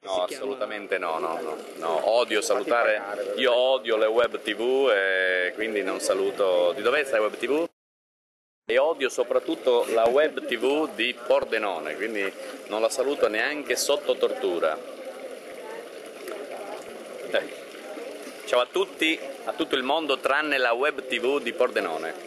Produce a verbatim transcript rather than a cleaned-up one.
No, assolutamente no, no, no, no, odio salutare, io odio le web tv e quindi non saluto. Di dov'è questa web tv? E odio soprattutto la web tv di Pordenone, quindi non la saluto neanche sotto tortura. Eh. Ciao a tutti, a tutto il mondo tranne la web tv di Pordenone.